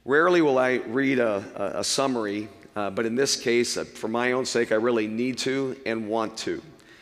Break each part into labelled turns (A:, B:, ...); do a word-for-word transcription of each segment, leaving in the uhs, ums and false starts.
A: Rarely will I read a, a, a summary, uh, but in this case, uh, for my own sake, I really need to and want to.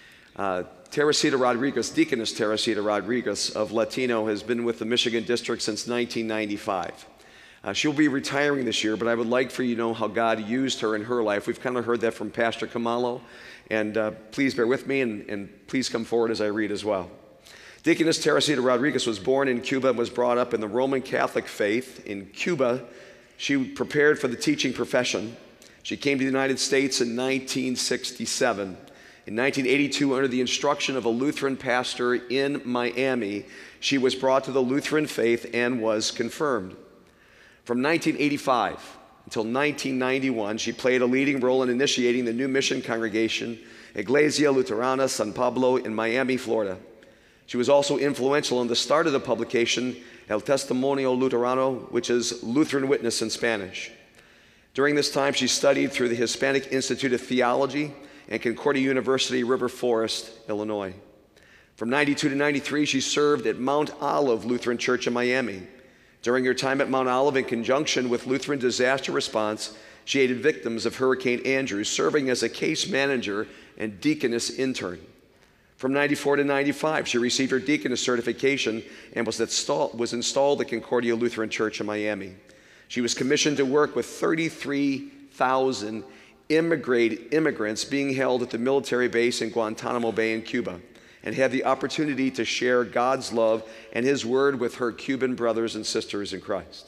A: Uh, Teresita Rodriguez, Deaconess Teresita Rodriguez of Latino, has been with the Michigan District since nineteen ninety-five. Uh, she'll be retiring this year, but I would like for you to know how God used her in her life. We've kind of heard that from Pastor Kamalo, and uh, please bear with me, and, and please come forward as I read as well. Deaconess Teresita Rodriguez was born in Cuba and was brought up in the Roman Catholic faith. In Cuba, she prepared for the teaching profession. She came to the United States in nineteen sixty-seven. In nineteen eighty-two, under the instruction of a Lutheran pastor in Miami, she was brought to the Lutheran faith and was confirmed. From nineteen eighty-five until nineteen ninety-one, she played a leading role in initiating the new mission congregation, Iglesia Luterana San Pablo in Miami, Florida. She was also influential in the start of the publication, El Testimonio Luterano, which is Lutheran Witness in Spanish. During this time, she studied through the Hispanic Institute of Theology and Concordia University, River Forest, Illinois. From ninety-two to ninety-three, she served at Mount Olive Lutheran Church in Miami. During her time at Mount Olive, in conjunction with Lutheran Disaster Response, she aided victims of Hurricane Andrew, serving as a case manager and deaconess intern. From ninety-four to ninety-five, she received her deaconess certification and was installed, was installed at Concordia Lutheran Church in Miami. She was commissioned to work with thirty-three thousand immigrate, immigrants being held at the military base in Guantanamo Bay in Cuba, and had the opportunity to share God's love and His word with her Cuban brothers and sisters in Christ.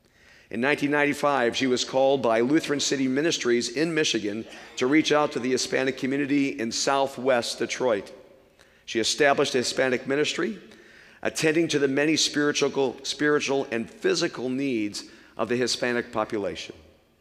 A: In nineteen ninety-five, she was called by Lutheran City Ministries in Michigan to reach out to the Hispanic community in Southwest Detroit. She established a Hispanic ministry, attending to the many spiritual, spiritual and physical needs of the Hispanic population.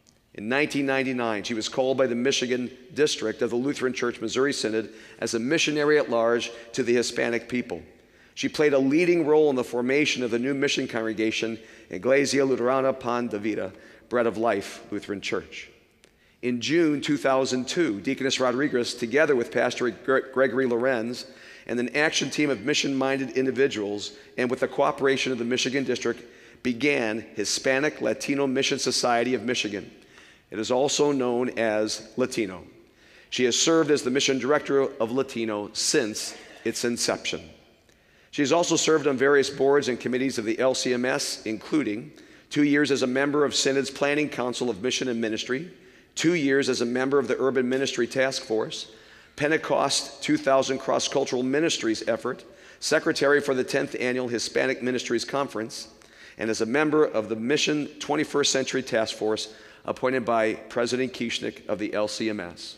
A: In nineteen ninety-nine, she was called by the Michigan District of the Lutheran Church Missouri Synod as a missionary at large to the Hispanic people. She played a leading role in the formation of the new mission congregation, Iglesia Luterana Pan de Vida, Bread of Life Lutheran Church. In June two thousand two, Deaconess Rodriguez, together with Pastor Gregory Lorenz, and an action team of mission-minded individuals, and with the cooperation of the Michigan District, began Hispanic Latino Mission Society of Michigan. It is also known as Latino. She has served as the mission director of Latino since its inception. She has also served on various boards and committees of the L C M S, including two years as a member of Synod's Planning Council of Mission and Ministry, two years as a member of the Urban Ministry Task Force, Pentecost two thousand Cross-Cultural Ministries effort, secretary for the tenth Annual Hispanic Ministries Conference, and as a member of the Mission twenty-first Century Task Force appointed by President Kieschnick of the L C M S.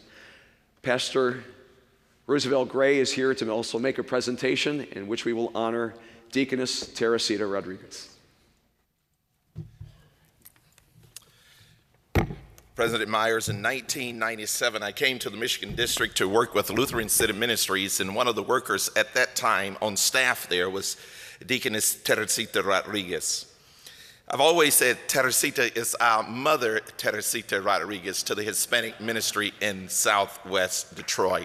A: Pastor Roosevelt Gray is here to also make a presentation in which we will honor Deaconess Teresita Rodriguez.
B: President Myers, in nineteen ninety-seven, I came to the Michigan District to work with Lutheran City Ministries, and one of the workers at that time on staff there was Deaconess Teresita Rodriguez. I've always said Teresita is our mother, Teresita Rodriguez, to the Hispanic ministry in Southwest Detroit.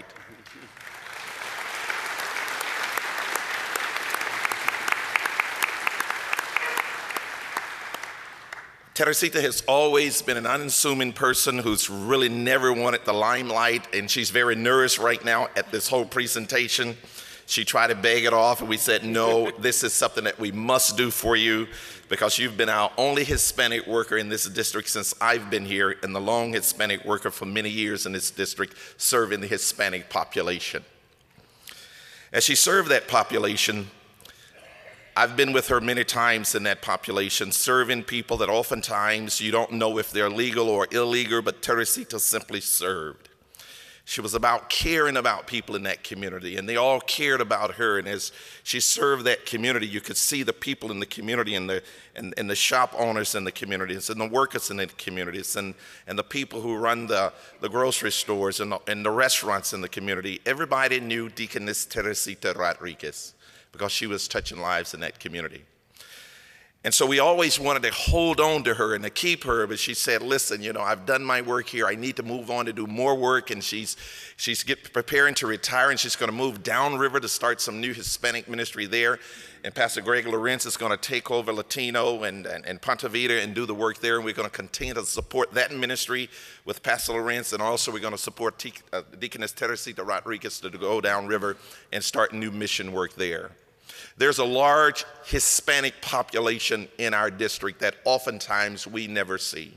B: Teresita has always been an unassuming person who's really never wanted the limelight, and she's very nervous right now at this whole presentation. She tried to beg it off, and we said, no, this is something that we must do for you because you've been our only Hispanic worker in this district since I've been here, and the long Hispanic worker for many years in this district serving the Hispanic population. As she served that population, I've been with her many times in that population, serving people that oftentimes you don't know if they're legal or illegal, but Teresita simply served. She was about caring about people in that community, and they all cared about her. And as she served that community, you could see the people in the community and the, and, and the shop owners in the communities and the workers in the communities and, and the people who run the, the grocery stores and the, and the restaurants in the community. Everybody knew Deaconess Teresita Rodriguez, because she was touching lives in that community. And so we always wanted to hold on to her and to keep her, but she said, listen, you know, I've done my work here. I need to move on to do more work. And she's she's get, preparing to retire, and she's going to move downriver to start some new Hispanic ministry there. And Pastor Greg Lorenz is going to take over Latino and, and, and Ponte Vedra and do the work there. And we're going to continue to support that ministry with Pastor Lorenz. And also we're going to support T, uh, Deaconess Teresita Rodriguez to go downriver and start new mission work there. There's a large Hispanic population in our district that oftentimes we never see.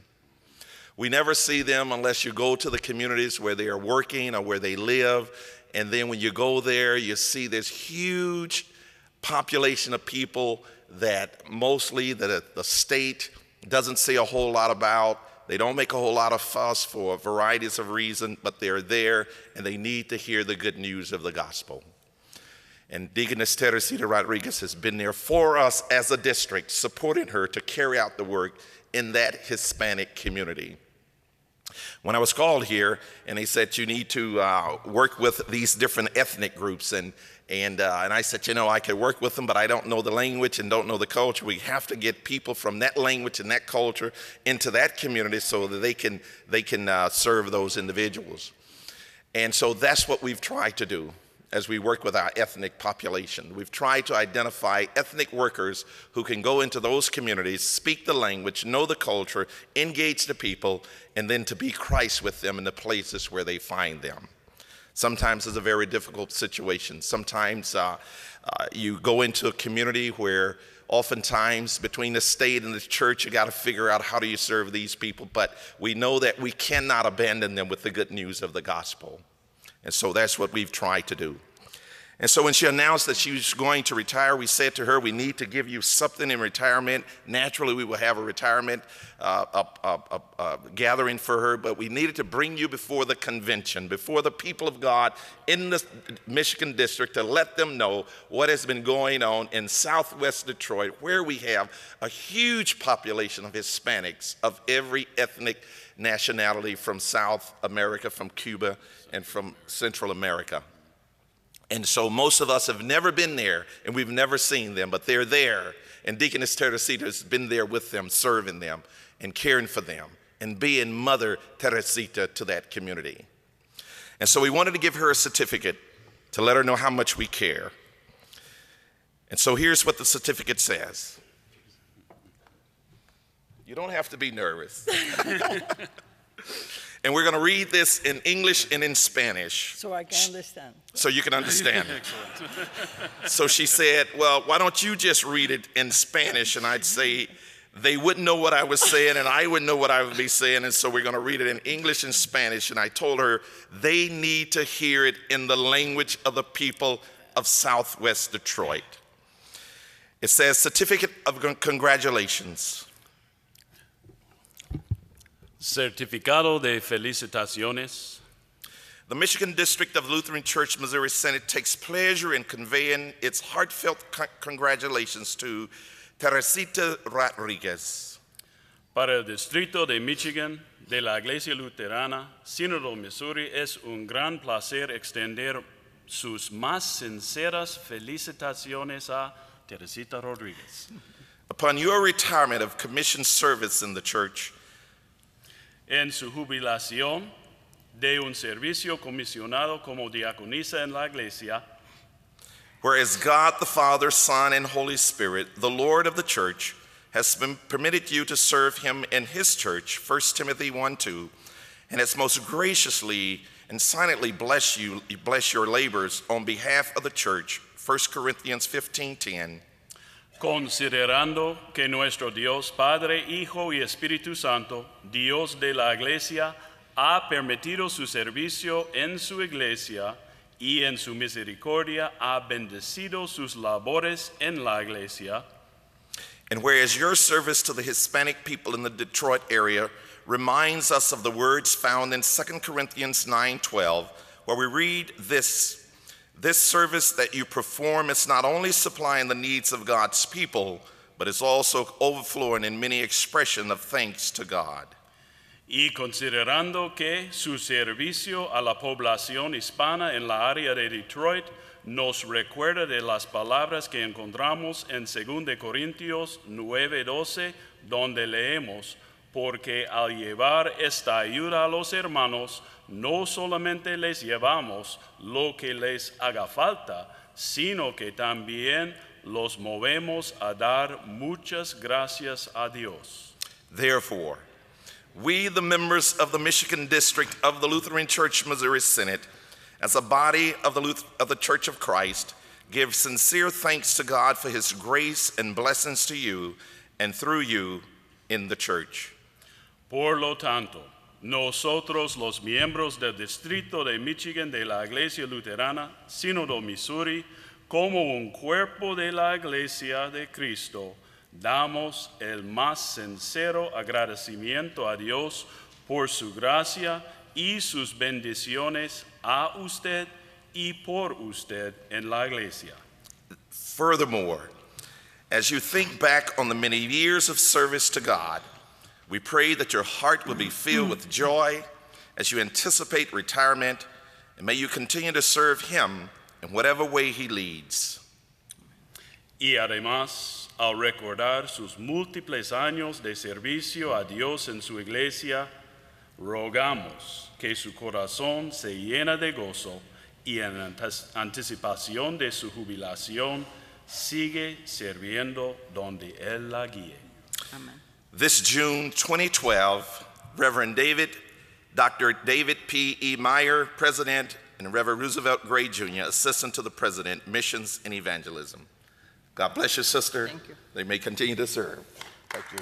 B: We never see them unless you go to the communities where they are working or where they live. And then when you go there, you see this huge population of people that mostly the, the state doesn't say a whole lot about. They don't make a whole lot of fuss for varieties of reasons, but they're there and they need to hear the good news of the gospel. And Deaconess Teresita Rodriguez has been there for us as a district, supporting her to carry out the work in that Hispanic community. When I was called here, and they said you need to uh, work with these different ethnic groups, and and uh, and I said, you know, I could work with them, but I don't know the language and don't know the culture. We have to get people from that language and that culture into that community so that they can they can uh, serve those individuals. And so that's what we've tried to do as we work with our ethnic population. We've tried to identify ethnic workers who can go into those communities, speak the language, know the culture, engage the people, and then to be Christ with them in the places where they find them. Sometimes it's a very difficult situation. Sometimes uh, uh, you go into a community where oftentimes between the state and the church, you got to figure out how do you serve these people, but we know that we cannot abandon them with the good news of the gospel. And so that's what we've tried to do. And so when she announced that she was going to retire, we said to her, we need to give you something in retirement. Naturally, we will have a retirement uh, a, a, a, a gathering for her, but we needed to bring you before the convention, before the people of God in the Michigan district to let them know what has been going on in Southwest Detroit, where we have a huge population of Hispanics of every ethnic nationality from South America, from Cuba, and from Central America. And so most of us have never been there, and we've never seen them, but they're there. And Deaconess Teresita has been there with them, serving them and caring for them and being Mother Teresita to that community. And so we wanted to give her a certificate to let her know how much we care. And so here's what the certificate says. You don't have to be nervous. And we're going to read this in English and in Spanish. So I can understand. So you can understand. So she said, well, why don't you just read it in Spanish? And I'd say, they wouldn't know what I was saying, and I wouldn't know what I would be saying. And so we're going to read it in English and Spanish. And I told her, they need to hear it in the language of the people of Southwest Detroit. It says, Certificate of Congratulations.
C: Certificado de felicitaciones.
B: The Michigan District of Lutheran Church Missouri Synod takes pleasure in conveying its heartfelt co- congratulations to Teresita Rodriguez.
C: Para el Distrito de Michigan de la Iglesia Luterana, Sínodo Missouri, es un gran placer extender sus más sinceras felicitaciones a Teresita Rodriguez.
B: Upon your retirement of commissioned service in the church,
C: en su jubilación de un servicio comisionado como diaconisa en la iglesia,
B: whereas God the Father, Son, and Holy Spirit, the Lord of the church, has been permitted you to serve him in his church, First Timothy one two, and has most graciously and silently bless you, bless your labors on behalf of the church, First Corinthians fifteen ten.
C: Considerando que nuestro Dios, Padre, Hijo y Espíritu Santo, Dios de la Iglesia, ha permitido su servicio en su iglesia y en su misericordia ha bendecido sus labores en la iglesia.
B: And whereas your service to the Hispanic people in the Detroit area reminds us of the words found in Second Corinthians nine twelve, where we read this, this service that you perform is not only supplying the needs of God's people, but is also overflowing in many expressions of thanks to God.
C: Y considerando que su servicio a la población hispana en la área de Detroit nos recuerda de las palabras que encontramos en dos de Corintios nueve doce, donde leemos: porque al llevar esta ayuda a los hermanos, no solamente les llevamos lo que les haga falta, sino que también los movemos a dar muchas gracias a Dios.
B: Therefore, we, the members of the Michigan District of the Lutheran Church Missouri Synod, as a body of the, Luth- of the Church of Christ, give sincere thanks to God for his grace and blessings to you and through you in the church.
C: Por lo tanto, nosotros los miembros del Distrito de Michigan de la Iglesia Luterana, Sínodo Missouri, como un cuerpo de la Iglesia de Cristo, damos el más sincero agradecimiento a Dios por su gracia y sus bendiciones a usted y por usted en la Iglesia.
B: Furthermore, as you think back on the many years of service to God, we pray that your heart will be filled with joy as you anticipate retirement, and may you continue to serve him in whatever way he leads.
C: Y además, al recordar sus múltiples años de servicio a Dios en su iglesia, rogamos que su corazón se llene de gozo y en anticipación de su jubilación sigue sirviendo donde Él la guíe.
D: Amen.
B: This June twenty twelve, Reverend David, Doctor David P. E. Meyer, President, and Reverend Roosevelt Gray, Junior, Assistant to the President, Missions and Evangelism. God bless you, sister.
D: Thank you.
B: They may continue to serve. Thank you.